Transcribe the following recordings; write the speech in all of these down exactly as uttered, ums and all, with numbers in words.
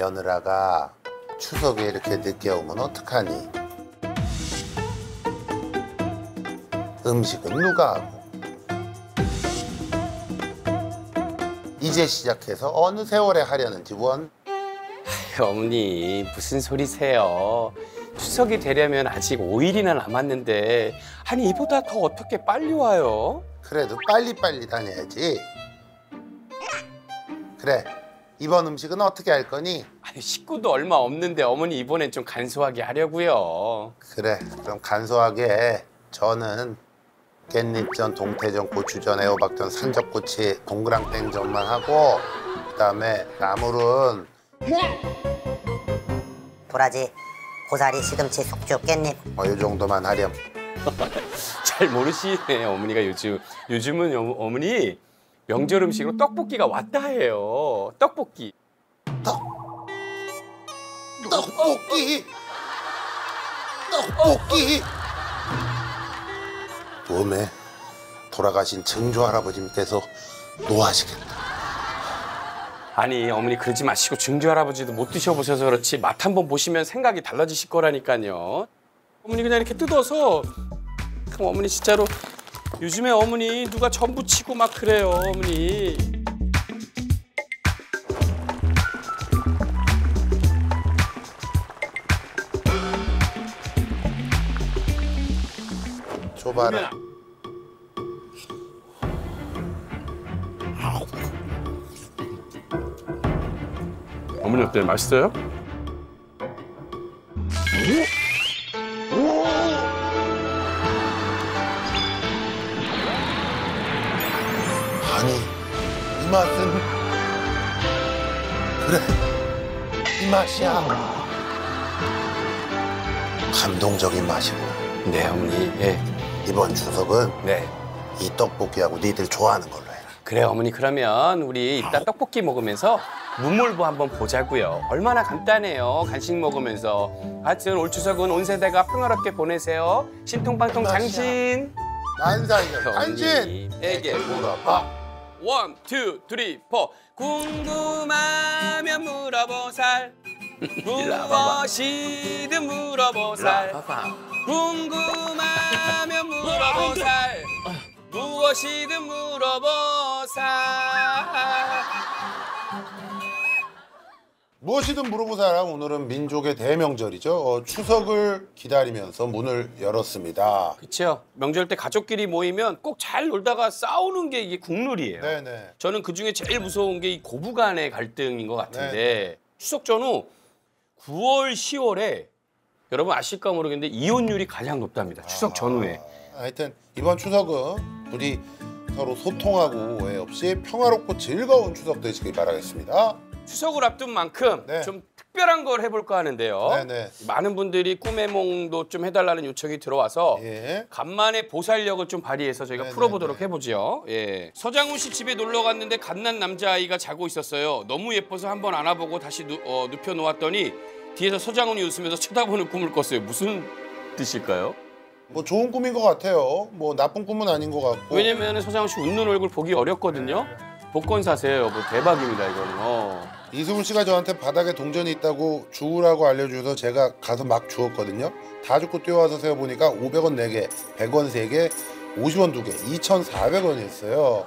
며느라가 추석에 이렇게 늦게 오면 어떡하니? 음식은 누가 하고? 이제 시작해서 어느 세월에 하려는지 원? 어머니 무슨 소리세요? 추석이 되려면 아직 오 일이나 남았는데 아니 이보다 더 어떻게 빨리 와요? 그래도 빨리빨리 다녀야지. 그래, 이번 음식은 어떻게 할 거니? 아니 식구도 얼마 없는데 어머니 이번엔 좀 간소하게 하려고요. 그래, 그럼 간소하게 저는 깻잎전, 동태전, 고추전, 애호박전, 산적꼬치, 동그랑땡전만 하고 그다음에 나물은 도라지, 고사리, 시금치, 숙주, 깻잎. 뭐 이 정도만 하렴. 잘 모르시네 어머니가 요즘 요즘은 어, 어머니 명절 음식으로 떡볶이가 왔다 해요. 떡볶이. 떡? 떡볶이? 떡볶이? 몸에 돌아가신 증조 할아버지께서 노하시겠다. 아니 어머니 그러지 마시고 증조 할아버지도 못 드셔보셔서 그렇지 맛 한번 보시면 생각이 달라지실 거라니까요. 어머니 그냥 이렇게 뜯어서 그럼 어머니 진짜로 요즘에 어머니 누가 전부 치고 막 그래요 어머니. 줘봐라. 어머니 어때요? 맛있어요? 아니, 이 맛은 그래, 이 맛이야. 감동적인 맛이고. 네 어머니. 예. 이번 추석은 네. 이 떡볶이하고 니들 좋아하는 걸로 해라. 그래 어머니 그러면 우리 이따 떡볶이 먹으면서 문물부 한번 보자고요. 얼마나 간단해요. 간식 먹으면서. 하여튼 올 추석은 온 세대가 평화롭게 보내세요. 신통방통 장신. 만사이가 간신. 에게 물어봐. 원, 투, 쓰리, 포. 궁금하면 물어보살. 무엇이든 물어보살. 궁금하면 물어보살. 무엇이든 물어보살. 무엇이든 물어보사라. 오늘은 민족의 대명절이죠. 어, 추석을 기다리면서 문을 열었습니다. 그렇죠. 명절 때 가족끼리 모이면 꼭 잘 놀다가 싸우는 게 이게 국룰이에요. 네네. 저는 그중에 제일 무서운 게 이 고부 간의 갈등인 것 같은데 네네. 추석 전후 구월, 시월에 여러분 아실까 모르겠는데 이혼율이 가장 높답니다. 추석 전후에. 아, 하여튼 이번 추석은 우리 서로 소통하고 오해 없이 평화롭고 즐거운 추석 되시길 바라겠습니다. 추석을 앞둔 만큼 네. 좀 특별한 걸 해볼까 하는데요. 네네. 많은 분들이 꿈의 몽도 좀 해달라는 요청이 들어와서 예. 간만에 보살력을 좀 발휘해서 저희가 네네네. 풀어보도록 해보죠. 예. 서장훈 씨 집에 놀러 갔는데 갓난 남자아이가 자고 있었어요. 너무 예뻐서 한번 안아보고 다시 누, 어, 눕혀놓았더니 뒤에서 서장훈이 웃으면서 쳐다보는 꿈을 꿨어요. 무슨 뜻일까요? 뭐 좋은 꿈인 것 같아요. 뭐 나쁜 꿈은 아닌 것 같고. 왜냐면 서장훈 씨 웃는 얼굴 보기 어렵거든요. 복권 사세요. 뭐 대박입니다 이거는. 어. 이승훈 씨가 저한테 바닥에 동전이 있다고 주우라고 알려줘서 제가 가서 막 주웠거든요. 다 줍고 뛰어와서 세어보니까 오백 원 네 개, 백 원 세 개, 오십 원 두 개, 이천사백 원이었어요.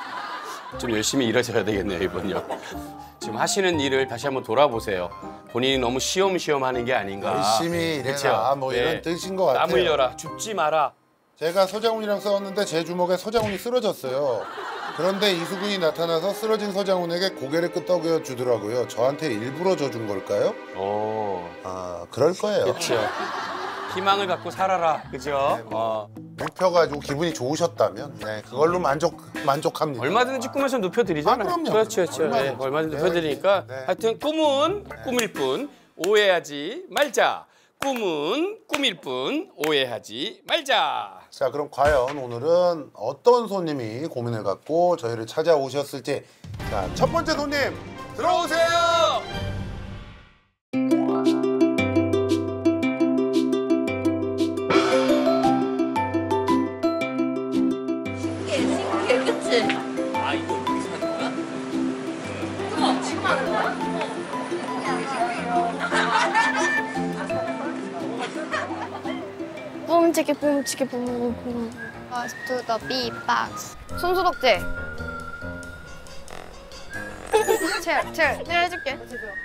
좀 열심히 일하셔야 되겠네요 이번요. 지금 하시는 일을 다시 한번 돌아보세요. 본인이 너무 시험시험 하는 게 아닌가. 열심히 일해라. 그쵸? 뭐 네. 이런 뜻인 것 같아요. 땀 흘려라. 죽지 마라. 제가 서장훈이랑 싸웠는데 제 주먹에 서장훈이 쓰러졌어요. 그런데 이수근이 나타나서 쓰러진 서장훈에게 고개를 끄덕여 주더라고요. 저한테 일부러 져준 걸까요? 오. 아, 그럴 거예요. 그렇죠. 희망을 갖고 살아라. 그죠? 네, 뭐. 어. 눕혀가지고 기분이 좋으셨다면 네, 그걸로 만족, 만족합니다. 얼마든지 꿈에서 눕혀드리잖아요. 아, 그럼요. 그렇죠, 그렇죠. 얼마든지. 네, 얼마든지 네, 눕혀드리니까 네. 하여튼 꿈은 꿈일 뿐 오해하지 말자. 꿈은 꿈일 뿐 오해하지 말자. 자, 그럼 과연 오늘은 어떤 손님이 고민을 갖고 저희를 찾아오셨을지. 자, 첫 번째 손님 들어오세요. 신기해, 그치? 아 이거 어떻게 사는 거야? 어머, 지금 하는 거야? 봄치기 봄치기 봄봄봄 Us to the beatbox. 손소독제. 젤, 젤. 내가 해줄게.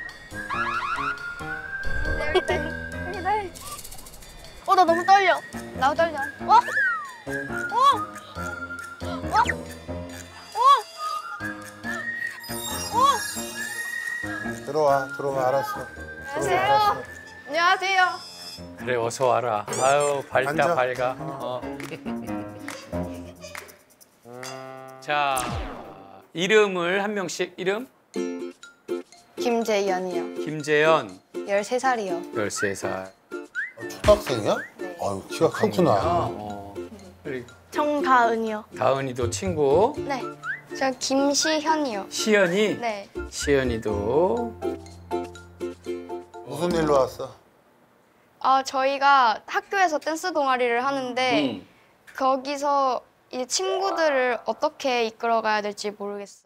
어, 나 너무 떨려. 나도 떨려. 어? 어? 어? 어? 들어와 들어와 알았어. 안녕하세요. 안녕하세요. 그래 어서 와라. 아유 밝다 앉아. 밝아. 어. 자 이름을 한 명씩 이름 김재연이요. 김재현 열세 살이요. 열세 살. 초등학생이야? 아유 키가 크구나. 어. 그리고 정다은이요. 다은이도 친구. 네. 저 김시현이요. 시연이. 네. 시연이도. 무슨 일로 왔어? 아, 저희가 학교에서 댄스 동아리를 하는데 음. 거기서 이 친구들을 어떻게 이끌어가야 될지 모르겠어.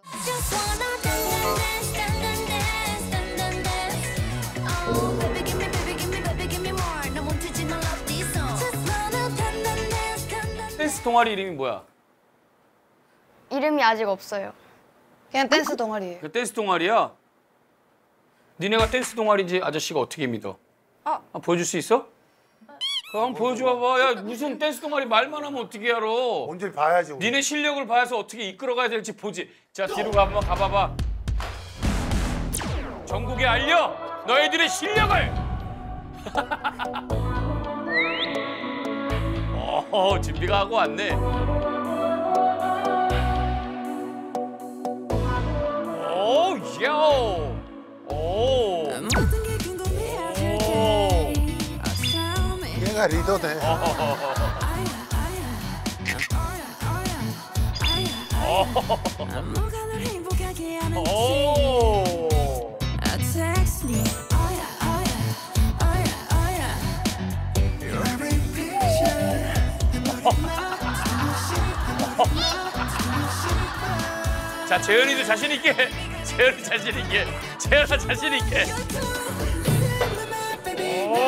댄스 동아리 이름이 뭐야? 이름이 아직 없어요. 그냥 댄스 동아리예요. 그 댄스 동아리야? 니네가 댄스 동아리인지 아저씨가 어떻게 믿어? 아. 아, 보여줄 수 있어? 그럼 보여줘봐. 야 무슨 댄스 동아리 말만 하면 어떻게 알아? 뭔지 봐야지. 우리. 니네 실력을 봐서 어떻게 이끌어가야 될지 보지. 자 뒤로 가 한번 가봐봐. 전국에 알려 너희들의 실력을. 어 준비가 하고 왔네. 오 요. 오. 오. 얘가 리더네. 오. 자 재현이도 자신 있게. 재현이 자신 있게. 재현아 자신 있게. 오.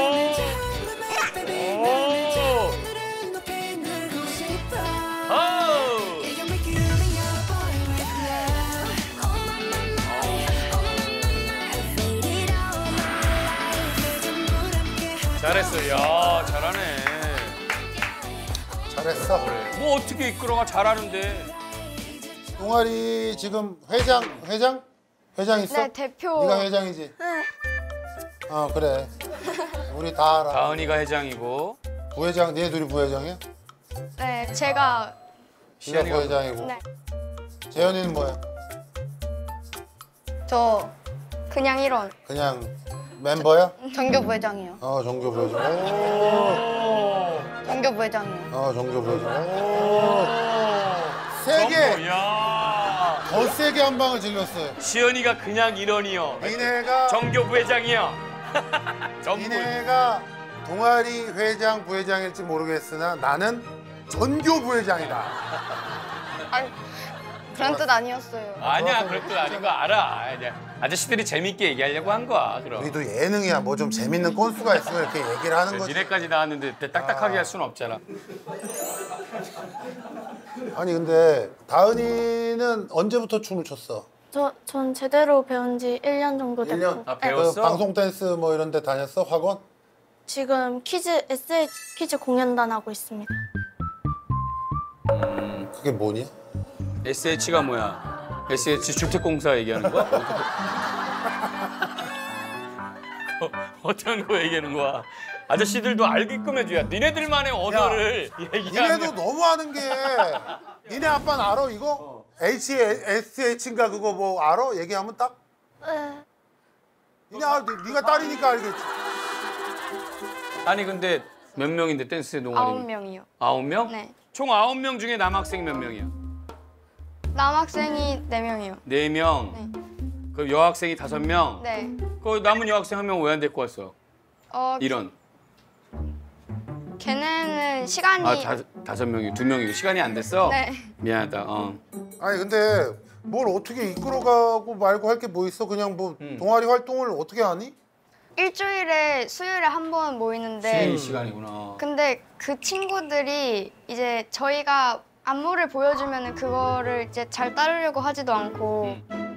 오. 오. 잘했어. 야 잘하네. 잘했어. 뭐 어떻게 이끌어가 잘하는데. 동아리 지금 회장 회장 회장 있어? 네, 대표. 네가 회장이지. 네. 어 그래. 우리 다 알아. 다은이가 회장이고 부회장 니네 둘이 부회장이야? 네, 제가 네가 시연이가 부회장이고. 네. 재현이는 뭐야? 저 그냥 일원. 그냥 멤버야? 정교 부회장이요. 어 정교 부회장. 오. 정교 부회장이요. 어 정교 부회장. 오. 세게 정보, 야. 더 세게 한 방을 질렀어요. 시연이가 그냥 일원이요. 니네가 정교 부회장이요. 정부. 니네가 동아리 회장 부회장일지 모르겠으나 나는 전교 부회장이다. 아니, 그런 뜻 아니었어요. 아니야 그럴 줄 아닌 거 알아. 아니야. 아저씨들이 재밌게 얘기하려고 한 거야. 그럼. 우리도 예능이야. 뭐 좀 재밌는 건수가 있으면 이렇게 얘기를 하는 거지. 니네까지 나왔는데 딱딱하게 아. 할 수는 없잖아. 아니 근데 다은이는 언제부터 춤을 췄어? 저, 전 제대로 배운 지 일 년 정도 됐고. 일 년? 아, 네. 배웠어? 그 방송 댄스 뭐 이런 데 다녔어? 학원? 지금 퀴즈, 에스에이치 퀴즈 공연단 하고 있습니다. 그게 뭐냐? 에스에이치가 뭐야? 에스에이치 주택공사 얘기하는 거야? 어, 어떤 거 얘기하는 거야? 아저씨들도 알게끔 해줘야 니네들만의 언어를 얘기하는 니네도 너무 하는 게 니네 아빠는 알아 이거? H, 에스에이치인가 그거 뭐 알아? 얘기하면 딱? 네. 니네 알아. 네가 딸이니까 알겠지. 아니 근데 몇 명인데 댄스 동아리? 아홉 명이요. 아홉 명? 네. 총 아홉 명 중에 남학생 몇 명이야? 남학생이 네 명이요. 네 명. 네. 그럼 여학생이 다섯 명. 네. 그 남은 여학생 한 명 왜 안 데리고 왔어? 어, 이런. 걔네는 시간이 아 다, 다섯 명이 두 명이고 시간이 안 됐어? 네. 미안하다. 어. 아니 근데 뭘 어떻게 이끌어가고 말고 할 게 뭐 있어? 그냥 뭐 음. 동아리 활동을 어떻게 하니? 일주일에 수요일에 한 번 모이는데 쉬는 시간이구나. 근데 그 친구들이 이제 저희가 안무를 보여주면 그거를 이제 잘 따르려고 하지도 않고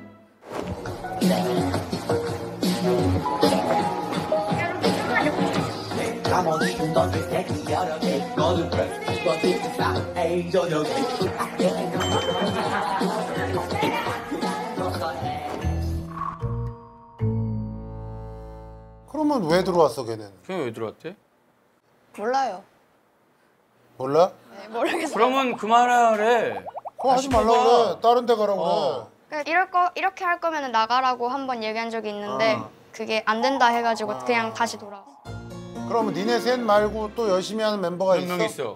그러면 왜 들어왔어 걔는? 그냥 왜 들어왔대? 몰라요. 몰라? 네, 모르겠어요. 그러면 그만하래. 그거 하지 다시 말라 뽑아. 그래. 다른 데 가라고 어. 그래. 그러니까 이럴 거 이렇게 할 거면 나가라고 한 번 얘기한 적이 있는데 어. 그게 안 된다 해가지고 그냥 다시 돌아. 그러면 니네 셋 말고 또 열심히 하는 멤버가 몇 있어? 명 있어?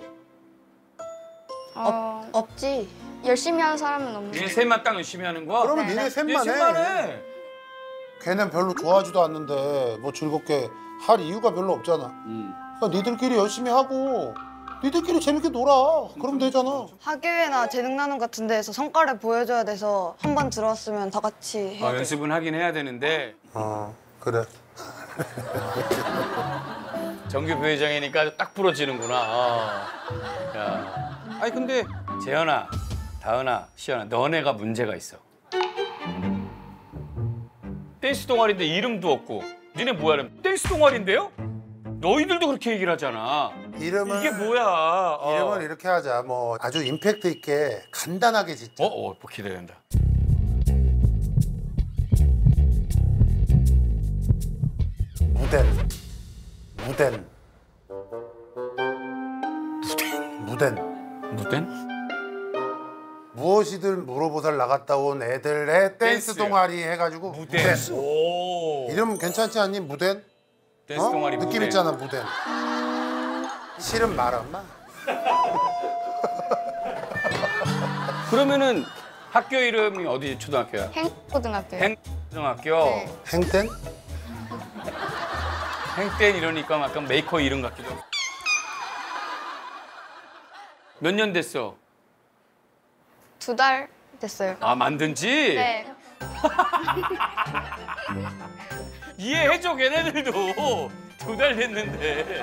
어, 없지. 열심히 하는 사람은 없는. 니네 셋만 딱 열심히 하는 거야? 그러면 네, 니네 네. 셋만 해. 셋만 해. 걔는 별로 좋아하지도 않는데 뭐 즐겁게 할 이유가 별로 없잖아. 음. 그러니까 니들끼리 열심히 하고 니들끼리 재밌게 놀아. 그럼 되잖아. 학교회나 재능나눔 같은 데에서 성과를 보여줘야 돼서 한 번 들어왔으면 다 같이 해야 아, 돼. 연습은 하긴 해야 되는데 어 그래. 정규 부회장이니까 딱 부러지는구나. 아. 야. 아니 근데 재현아, 다은아, 시연아, 너네가 문제가 있어. 댄스 동아리인데 이름도 없고 니네 뭐야? 댄스 동아리인데요? 너희들도 그렇게 얘기를 하잖아. 이름은 이게 뭐야? 어. 이름은 이렇게 하자. 뭐 아주 임팩트 있게 간단하게 짓자. 어? 어, 뭐 기대된다. 무덴. 무덴. 무덴. 무덴? 무엇이든 물어보살 나갔다 온 애들의 댄스 댄스. 동아리 해가지고 무덴. 오. 이름 괜찮지 않니? 무덴? 댄스 어? 동아리 느낌 무덴. 있잖아 무덴. 싫은 말 엄마. 그러면은 학교 이름이 어디 초등학교야? 행고등학교요. 행초등학교. 네. 행땡? 행땐 이러니까 약간 메이커 이름 같기도 하고. 몇 년 됐어? 두 달 됐어요. 아 만든 지? 네. 이해해줘 걔네들도 두 달 됐는데.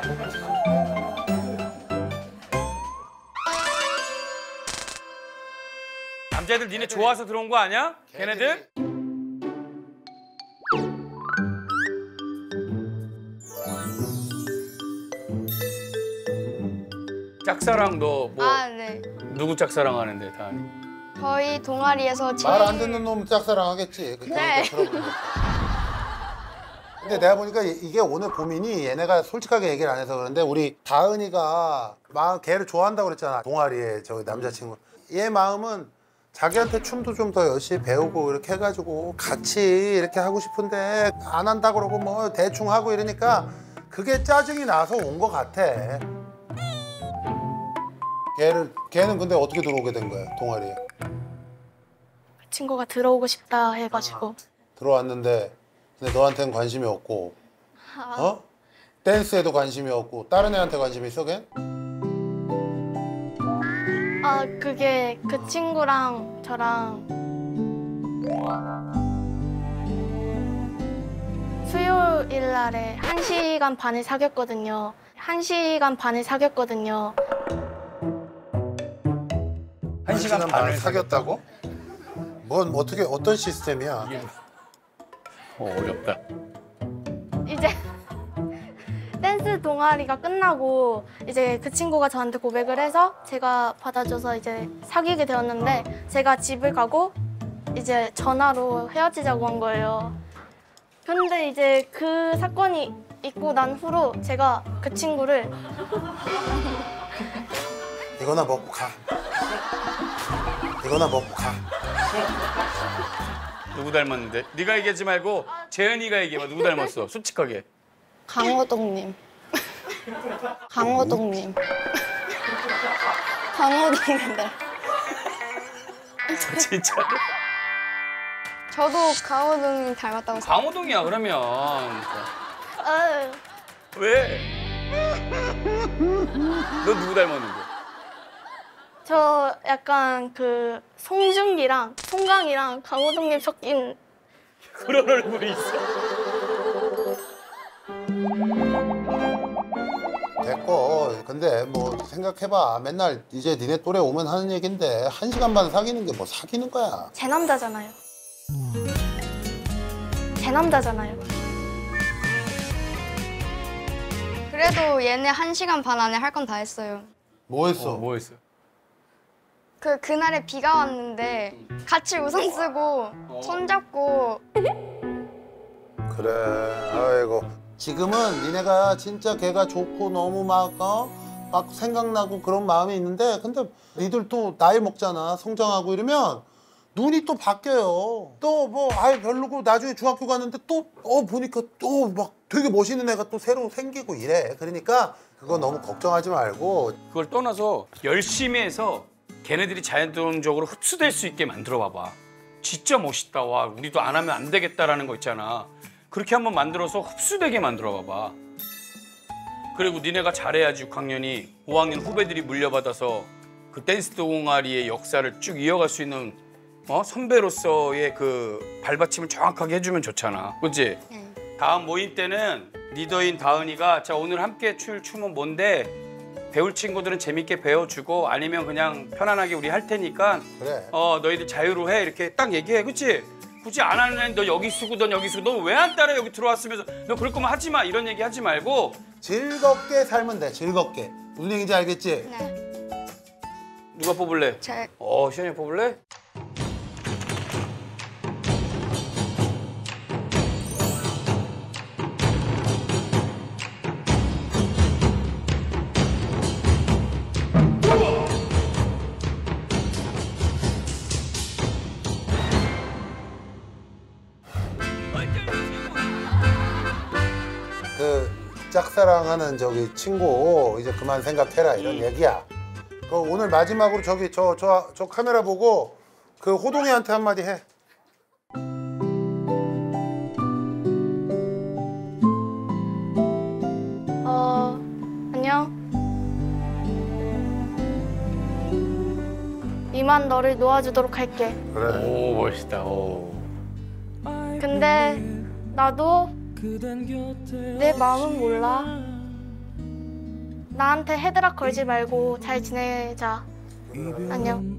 남자애들 니네 좋아서 들어온 거 아니야? 걔네들? 짝사랑 너 뭐 아 네. 누구 짝사랑 하는데 다? 저희 동아리에서 제일 말 안 듣는 놈 짝사랑하겠지. 그 네. 들어보니까. 근데 내가 보니까 이- 이게 오늘 고민이 얘네가 솔직하게 얘기를 안 해서 그런데 우리 다은이가 막 걔를 좋아한다고 그랬잖아. 동아리에 저기 남자친구. 얘 마음은 자기한테 춤도 좀 더 열심히 배우고 이렇게 해가지고 같이 이렇게 하고 싶은데 안 한다 그러고 뭐 대충 하고 이러니까 그게 짜증이 나서 온 것 같아. 걔를 걔는 근데 어떻게 들어오게 된 거야 동아리에? 그 친구가 들어오고 싶다 해가지고. 들어왔는데 근데 너한테는 관심이 없고 어? 댄스에도 관심이 없고 다른 애한테 관심이 있어 걔? 아 그게 그 친구랑 저랑 수요일 날에 한 시간 반을 사귀었거든요. 한 시간 반을 사귀었거든요. 한 시간 반을 사귀었다고? 뭔 어떻게 어떤 시스템이야? 어, 어렵다. 이제 댄스 동아리가 끝나고 이제 그 친구가 저한테 고백을 해서 제가 받아줘서 이제 사귀게 되었는데 제가 집을 가고 이제 전화로 헤어지자고 한 거예요. 근데 이제 그 사건이 있고 난 후로 제가 그 친구를 이거나 먹고 가. 이거나 먹고 가. 누구 닮았는데? 네가 얘기하지 말고 재현이가 얘기해봐. 누구 닮았어? 솔직하게. 강호동님. 강호동님. 강호동님. 진짜. 저도 강호동님 닮았다고 생각해요. 강호동이야 그러면. 아유, 왜? 너 누구 닮았는데? 저 약간 그 송중기랑 송강이랑 강호동님 섞인 그런 얼굴이 있어. 됐고. 근데 뭐 생각해봐. 맨날 이제 니네 또래 오면 하는 얘긴데 한 시간 반 사귀는 게 뭐 사귀는 거야. 제 남자잖아요. 제 남자잖아요. 그래도 얘네 한 시간 반 안에 할 건 다 했어요. 뭐 했어? 어, 뭐 했어? 그 그날에 비가 왔는데 같이 우산 쓰고 손잡고 그래. 아이고. 지금은 니네가 진짜 걔가 좋고 너무 막, 어? 막 생각나고 그런 마음이 있는데 근데 니들 또 나이 먹잖아. 성장하고 이러면 눈이 또 바뀌어요. 또 뭐 아예 별로고 나중에 중학교 갔는데 또 어 보니까 또 막 되게 멋있는 애가 또 새로 생기고 이래. 그러니까 그거 너무 걱정하지 말고 그걸 떠나서 열심히 해서 걔네들이 자연적으로 흡수될 수 있게 만들어 봐봐. 진짜 멋있다. 와, 우리도 안 하면 안 되겠다라는 거 있잖아. 그렇게 한번 만들어서 흡수되게 만들어 봐봐. 그리고 니네가 잘해야지 육 학년이 오 학년 후배들이 물려받아서 그 댄스 동아리의 역사를 쭉 이어갈 수 있는 어? 선배로서의 그 발받침을 정확하게 해주면 좋잖아. 그렇지? 네. 다음 모임 때는 리더인 다은이가 자 오늘 함께 출 춤은 뭔데 배울 친구들은 재밌게 배워주고 아니면 그냥 편안하게 우리 할 테니까 그래. 어 너희들 자유로 해 이렇게 딱 얘기해. 그렇지? 굳이 안 하는 애는 너 여기 쓰고 넌 여기 쓰고 너 왜 안 따라 여기 들어왔으면서 너 그럴 거면 하지 마 이런 얘기 하지 말고 즐겁게 살면 돼. 즐겁게. 무슨 얘기인지 알겠지? 네. 누가 뽑을래? 제 어 시현이 뽑을래? 그 짝사랑하는 저기 친구 이제 그만 생각해라 이런 얘기야. 그 오늘 마지막으로 저기 저 저 저 카메라 보고 그 호동이한테 한마디 해. 어, 안녕. 이만 너를 놓아주도록 할게. 그래. 오 멋있다. 오. 근데 나도 내 마음은 몰라. 나한테 헤드락 걸지 말고 잘 지내자. 안녕.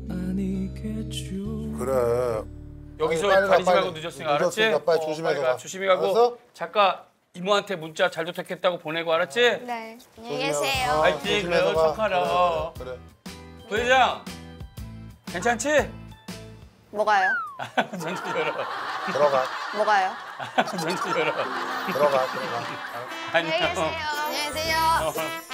그래. 여기서 빨리 가, 가리지 빨리. 말고 늦었으니까 알았지? 늦었으니까 빨리 어, 조심해서 빨리 가. 가. 조심히 가고 알았어? 작가 이모한테 문자 잘 도착했다고 보내고 알았지? 네. 안녕히 조심해서. 계세요. 어, 화이팅. 조심해서 그래요, 가. 축하라. 그래, 그래. 부회장 괜찮지? 뭐가요? 전체 열어. 들어가. 뭐가요? 전체 열어. 들어가. 들어가. 안녕. 안녕히 계세요. 안녕히 계세요. 어.